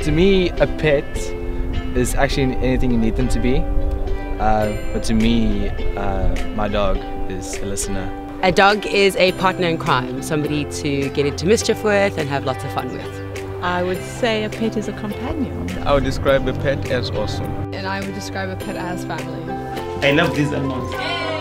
To me, a pet is actually anything you need them to be. But to me, my dog is a listener. A dog is a partner in crime, somebody to get into mischief with and have lots of fun with. I would say a pet is a companion. I would describe a pet as awesome. And I would describe a pet as family. I love these animals.